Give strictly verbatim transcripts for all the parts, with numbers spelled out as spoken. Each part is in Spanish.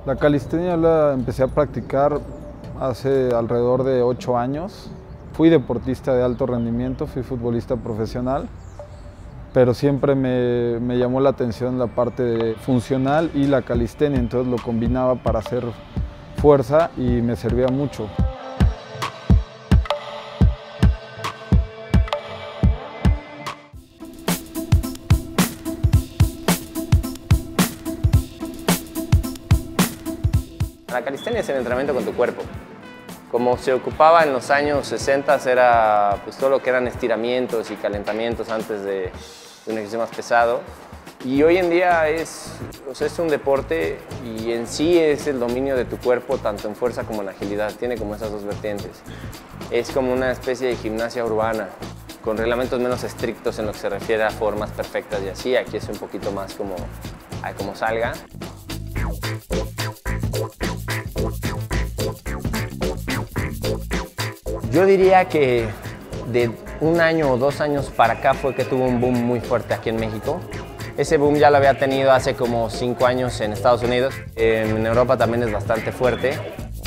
La calistenia la empecé a practicar hace alrededor de ocho años. Fui deportista de alto rendimiento, fui futbolista profesional, pero siempre me, me llamó la atención la parte de funcional y la calistenia, entonces lo combinaba para hacer fuerza y me servía mucho. La calistenia es el entrenamiento con tu cuerpo. Como se ocupaba en los años sesenta, era pues, todo lo que eran estiramientos y calentamientos antes de un ejercicio más pesado. Y hoy en día es, o sea, es un deporte y en sí es el dominio de tu cuerpo, tanto en fuerza como en agilidad. Tiene como esas dos vertientes. Es como una especie de gimnasia urbana, con reglamentos menos estrictos en lo que se refiere a formas perfectas y así. Aquí es un poquito más como, a como salga. Yo diría que de un año o dos años para acá fue que tuvo un boom muy fuerte aquí en México. Ese boom ya lo había tenido hace como cinco años en Estados Unidos. En Europa también es bastante fuerte.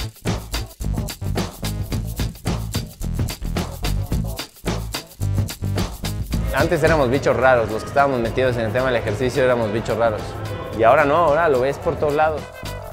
Antes éramos bichos raros, los que estábamos metidos en el tema del ejercicio éramos bichos raros. Y ahora no, ahora lo ves por todos lados.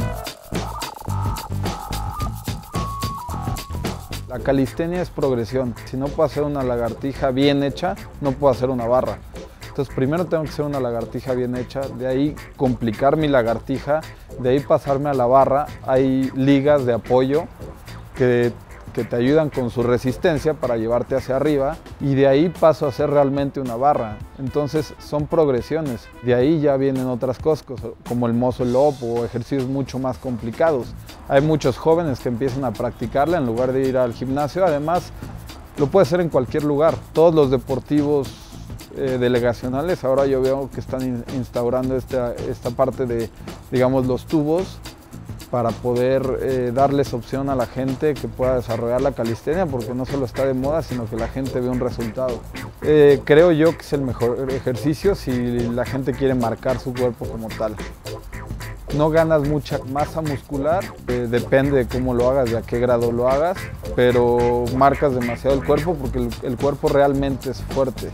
La calistenia es progresión. Si no puedo hacer una lagartija bien hecha, no puedo hacer una barra. Entonces primero tengo que hacer una lagartija bien hecha, de ahí complicar mi lagartija, de ahí pasarme a la barra. Hay ligas de apoyo que, que te ayudan con su resistencia para llevarte hacia arriba y de ahí paso a hacer realmente una barra. Entonces son progresiones. De ahí ya vienen otras cosas como el muscle up o ejercicios mucho más complicados. Hay muchos jóvenes que empiezan a practicarla en lugar de ir al gimnasio. Además, lo puede hacer en cualquier lugar. Todos los deportivos eh, delegacionales, ahora yo veo que están in instaurando esta, esta parte de, digamos, los tubos para poder eh, darles opción a la gente que pueda desarrollar la calistenia, porque no solo está de moda, sino que la gente ve un resultado. Eh, creo yo que es el mejor ejercicio si la gente quiere marcar su cuerpo como tal. No ganas mucha masa muscular, eh, depende de cómo lo hagas, de a qué grado lo hagas, pero marcas demasiado el cuerpo porque el, el cuerpo realmente es fuerte.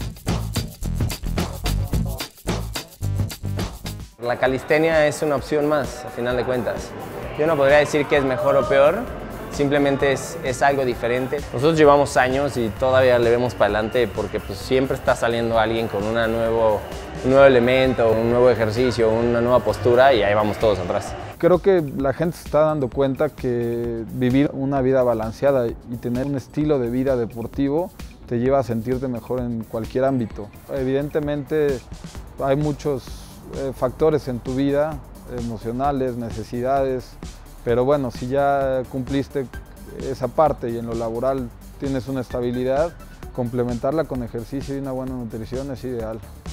La calistenia es una opción más, a final de cuentas. Yo no podría decir que es mejor o peor, simplemente es, es algo diferente. Nosotros llevamos años y todavía le vemos para adelante porque pues, siempre está saliendo alguien con una nuevo, un nuevo elemento, un nuevo ejercicio, una nueva postura y ahí vamos todos atrás. Creo que la gente se está dando cuenta que vivir una vida balanceada y tener un estilo de vida deportivo te lleva a sentirte mejor en cualquier ámbito. Evidentemente hay muchos eh, factores en tu vida, emocionales, necesidades, pero bueno, si ya cumpliste esa parte y en lo laboral tienes una estabilidad, complementarla con ejercicio y una buena nutrición es ideal.